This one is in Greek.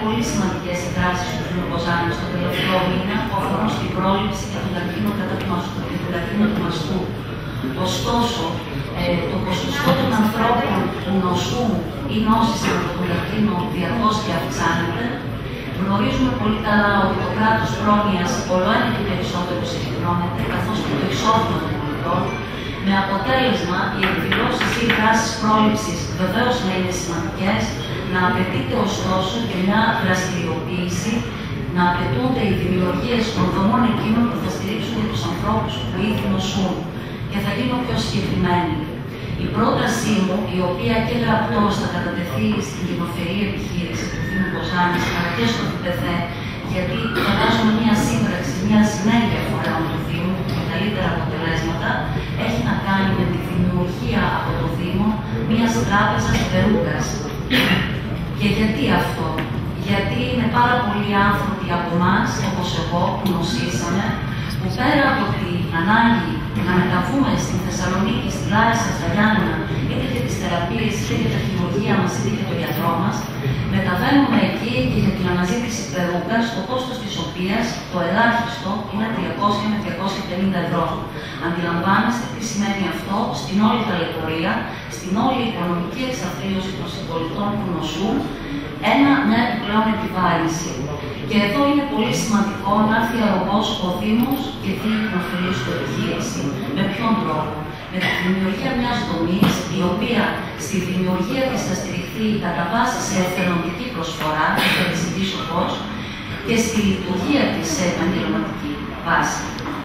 πολύ σημαντικές οι δράσεις του Δήμου Κοζάνης το τελευταίο μήνα που αφορούν στην πρόληψη και τον καρκίνο του μαστού. Ωστόσο, το ποσοστό των ανθρώπων που νοσούν ή νόσησαν από τον καρκίνο διαρκώς και αυξάνεται. Γνωρίζουμε πολύ καλά ότι το κράτος πρόνοιας όλο ένα και περισσότερο συγκεντρώνεται, καθώς και το εισόδημα των πολιτών, με αποτέλεσμα οι εκδηλώσεις ή δράσεις πρόληψης βεβαίως να είναι σημαντικές, να απαιτείται ωστόσο και μια δραστηριοποίηση, να απαιτούνται οι δημιουργίες των δομών εκείνων που θα στηρίξουν για τους ανθρώπους που ήδη νοσούν. Και θα γίνω πιο συγκεκριμένη. Η πρότασή μου, η οποία και γραπτώς θα κατατεθεί στην κοινοφερή επιχείρηση του Δήμου Κοζάνης, αλλά και στο ΔΠΘ, γιατί φαντάζομαι μια σύμπραξη, μια συνέργεια φορέων του Δήμου με καλύτερα αποτελέσματα, έχει να κάνει με τη δημιουργία από το Δήμο μιας τράπεζας περούκας. Και γιατί αυτό? Γιατί είναι πάρα πολλοί άνθρωποι από εμάς, όπως εγώ, που νοσήσαμε, που πέρα από την ανάγκη να μεταβούμε στην Θεσσαλονίκη, στη Λάρισα, στα Γιάννενα, είτε για τις θεραπείες, είτε για τα χειρουργεία μας, είτε για τον γιατρό μας, μεταβαίνουμε εκεί και για την αναζήτηση περούκας, το κόστος της οποίας το ελάχιστο είναι 300 με 250 ευρώ. Αντιλαμβάνεστε τι σημαίνει αυτό στην όλη ταλαιπωρία, στην όλη οικονομική εξαθλίωση των συμπολιτών που νοσούν, μια επιπλέον επιβάρυνση. Και εδώ είναι πολύ σημαντικό να έρθει αρρωγός ο Δήμος και δει η κοινοφελή του επιχείρηση. Με ποιον τρόπο? Με τη δημιουργία μιας δομής, η οποία στη δημιουργία της θα στηριχθεί κατά βάση σε εθελοντική προσφορά, και θα τη ζητήσω πώς, και στη λειτουργία της σε επαγγελματική βάση.